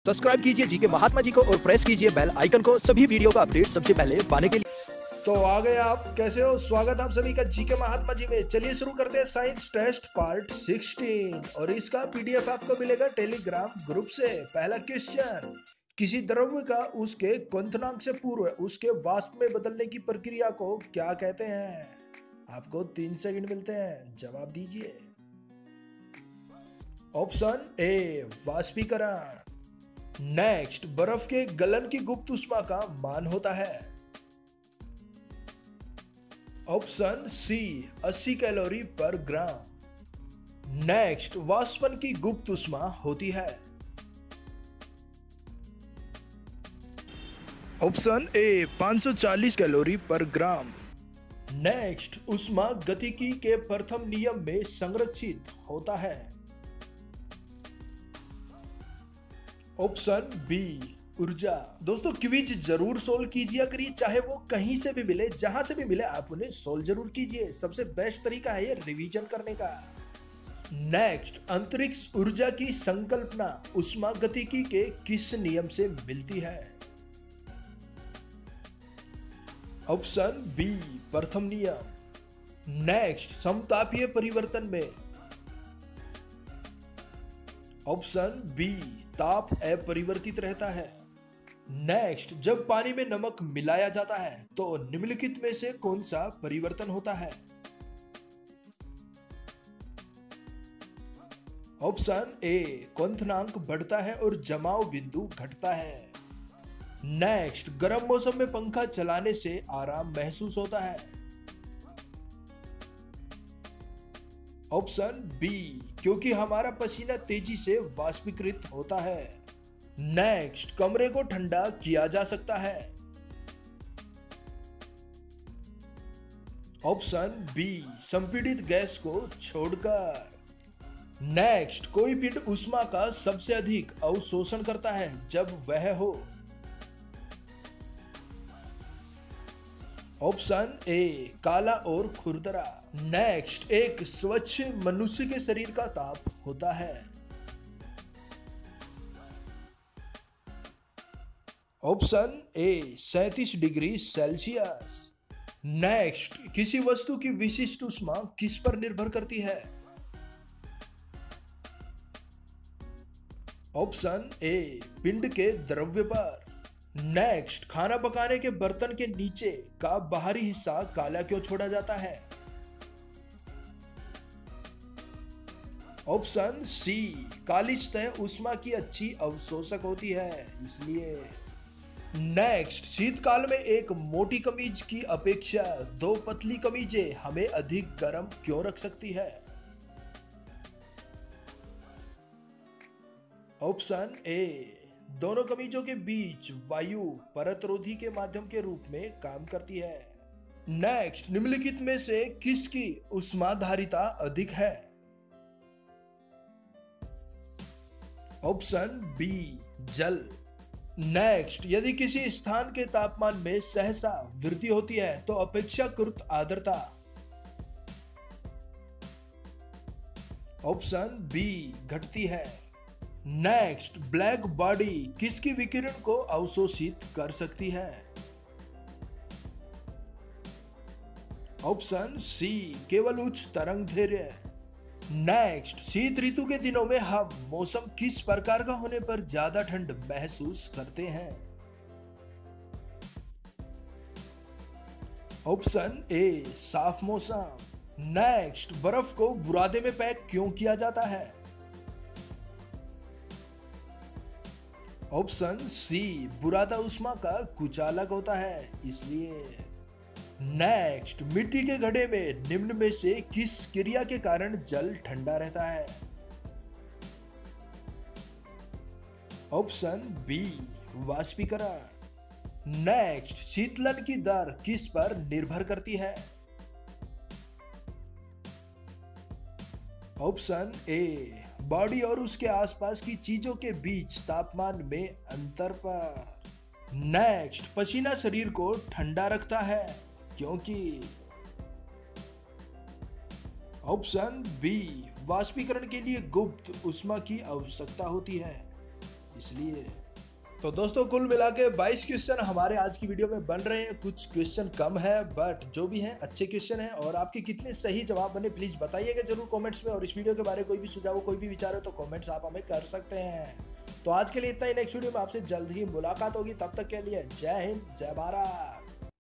Subscribe कीजिए जी के महात्मा जी को और प्रेस कीजिए बेल आइकन को सभी वीडियो का अपडेट सबसे पहले पाने के लिए। तो आ गए आप, कैसे हो? स्वागत आप सभी का जी के महात्मा जी में। चलिए शुरू करते हैं साइंस टेस्ट पार्ट 16 और इसका पीडीएफ आपको मिलेगा टेलीग्राम ग्रुप से। पहला क्वेश्चन, किसी द्रव्य का उसके क्वथनांक से पूर्व उसके वाष्प में बदलने की प्रक्रिया को क्या कहते हैं? आपको 3 सेकंड मिलते हैं, जवाब दीजिए। ऑप्शन ए वाष्पीकरण। नेक्स्ट, बर्फ के गलन की गुप्त ऊष्मा का मान होता है। ऑप्शन सी 80 कैलोरी पर ग्राम। नेक्स्ट, वाष्पन की गुप्त ऊष्मा होती है। ऑप्शन ए 540 कैलोरी पर ग्राम। नेक्स्ट, ऊष्मा गतिकी के प्रथम नियम में संरक्षित होता है। ऑप्शन बी ऊर्जा। दोस्तों क्विज जरूर सोल्व कीजिए करिए, चाहे वो कहीं से भी मिले, जहां से भी मिले आप उन्हें सोल्व जरूर कीजिए। सबसे बेस्ट तरीका है ये रिवीजन करने का। नेक्स्ट, अंतरिक्ष ऊर्जा की संकल्पना ऊष्मागतिकी के किस नियम से मिलती है? ऑप्शन बी प्रथम नियम। नेक्स्ट, समतापीय परिवर्तन में। ऑप्शन बी ताप अपरिवर्तित रहता है। नेक्स्ट, जब पानी में नमक मिलाया जाता है तो निम्नलिखित में से कौन सा परिवर्तन होता है? ऑप्शन ए क्वथनांक बढ़ता है और जमाव बिंदु घटता है। नेक्स्ट, गर्म मौसम में पंखा चलाने से आराम महसूस होता है। ऑप्शन बी क्योंकि हमारा पसीना तेजी से वाष्पीकृत होता है। नेक्स्ट, कमरे को ठंडा किया जा सकता है। ऑप्शन बी संपीड़ित गैस को छोड़कर। नेक्स्ट, कोई पिंड ऊष्मा का सबसे अधिक अवशोषण करता है जब वह हो। ऑप्शन ए काला और खुरदरा। नेक्स्ट, एक स्वच्छ मनुष्य के शरीर का ताप होता है। Option A 37 degree Celsius. Next, किसी वस्तु की विशिष्ट ऊष्मा किस पर निर्भर करती है? ऑप्शन ए पिंड के द्रव्य पर। नेक्स्ट, खाना पकाने के बर्तन के नीचे का बाहरी हिस्सा काला क्यों छोड़ा जाता है? ऑप्शन सी काली सतह ऊष्मा की अच्छी अवशोषक होती है, इसलिए। नेक्स्ट, शीतकाल में एक मोटी कमीज की अपेक्षा 2 पतली कमीजें हमें अधिक गर्म क्यों रख सकती है? ऑप्शन ए दोनों कमीजों के बीच वायु परतरोधी के माध्यम के रूप में काम करती है। नेक्स्ट, निम्नलिखित में से किसकी ऊष्माधारिता अधिक है? ऑप्शन बी जल। नेक्स्ट, यदि किसी स्थान के तापमान में सहसा वृद्धि होती है तो अपेक्षाकृत आर्द्रता। ऑप्शन बी घटती है। नेक्स्ट, ब्लैक बॉडी किसकी विकिरण को अवशोषित कर सकती है? ऑप्शन सी केवल उच्च तरंगदैर्घ्य। नेक्स्ट, शीत ऋतु के दिनों में हम मौसम किस प्रकार का होने पर ज्यादा ठंड महसूस करते हैं? ऑप्शन ए साफ मौसम। नेक्स्ट, बर्फ को बुरादे में पैक क्यों किया जाता है? ऑप्शन सी बुरादा ऊष्मा का कुचालक होता है, इसलिए। नेक्स्ट, मिट्टी के घड़े में निम्न में से किस क्रिया के कारण जल ठंडा रहता है? ऑप्शन बी वाष्पीकरण। नेक्स्ट, शीतलन की दर किस पर निर्भर करती है? ऑप्शन ए बॉडी और उसके आसपास की चीजों के बीच तापमान में अंतर पर। नेक्स्ट, पसीना शरीर को ठंडा रखता है क्योंकि। ऑप्शन बी वाष्पीकरण के लिए गुप्त ऊष्मा की आवश्यकता होती है, इसलिए। तो दोस्तों कुल मिला के 22 क्वेश्चन हमारे आज की वीडियो में बन रहे हैं। कुछ क्वेश्चन कम है बट जो भी हैं अच्छे क्वेश्चन हैं। और आपके कितने सही जवाब बने प्लीज बताइएगा जरूर कमेंट्स में। और इस वीडियो के बारे में कोई भी सुझाव हो, कोई भी विचार हो तो कमेंट्स आप हमें कर सकते हैं। तो आज के लिए इतना ही। नेक्स्ट वीडियो में आपसे जल्द ही मुलाकात होगी। तब तक के लिए जय हिंद, जय भारत।